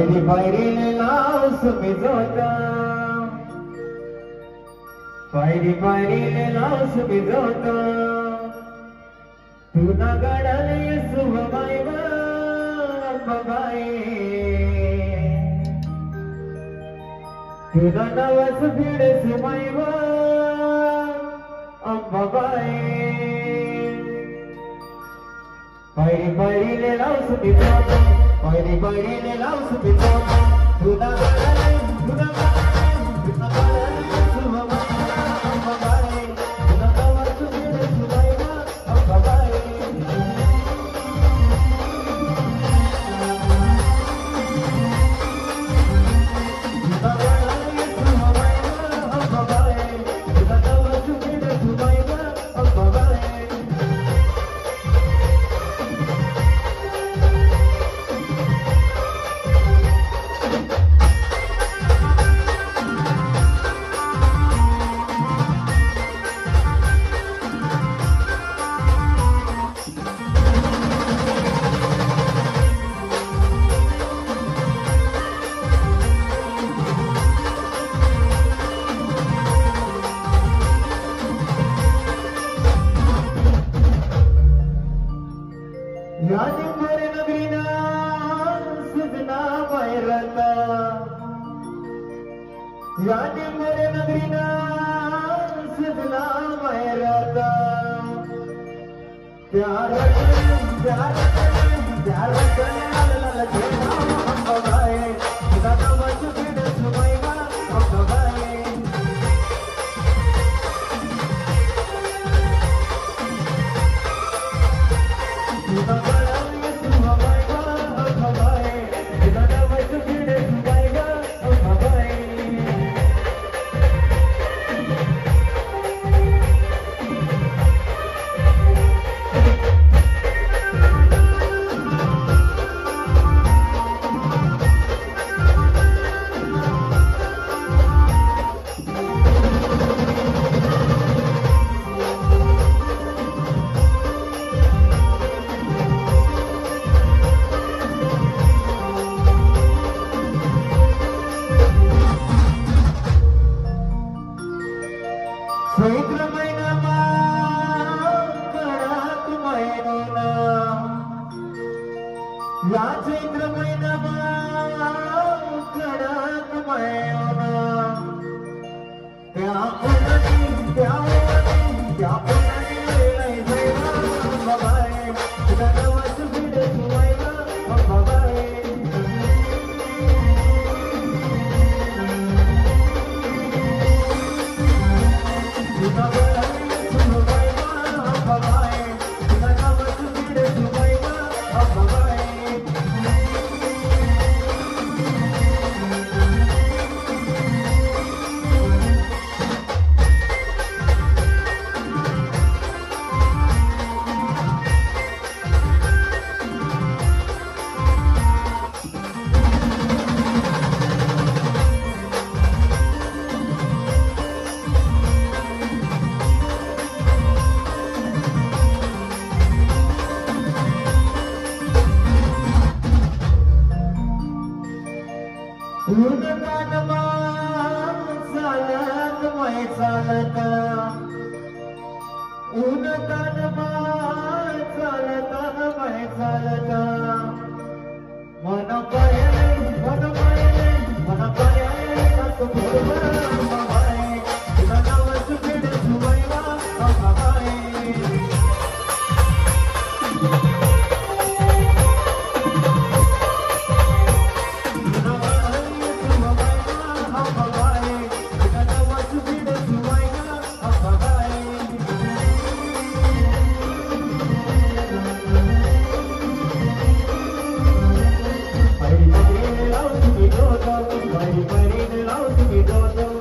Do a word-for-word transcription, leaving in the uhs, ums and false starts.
Pairi pairi lelau subizota, pairi pairi lelau subizota. Tu nagadal yesuvamaiva babai, tu nanavas phide sumaiva babai. Pairi pairi lelau subizota, pairi pairi lelau subizota. Tu nagadal, tu nagadal, tu nagadal yesuvamaiva babai, tu nanavas phide sumaiva babai. Yadimare nagrina sudna mayrata, Yadimare nagrina sudna mayrata. Pyar kare, pyar kare, pyar kare, lal lal jena babai. Dada vachu phide sumaiva babai. चैत्र महिनामा कडक महिना, या चैत्र महिनामा कडक महिना. त्या पुनरी त्या पुनरी त्या पुनरी लय जैवा बाबाई. दरवाज भिडे सुवायला बाबाई. उनकानमा चालत मै चालत, उनकानमा चालत मै चालत. मन पायले मन पायले मन पायले तक बोलवा बाबाई. तुला नावच फेड सुवायला बाबाई. Pairi pairi lelau subizota, pairi pairi lelau subizota.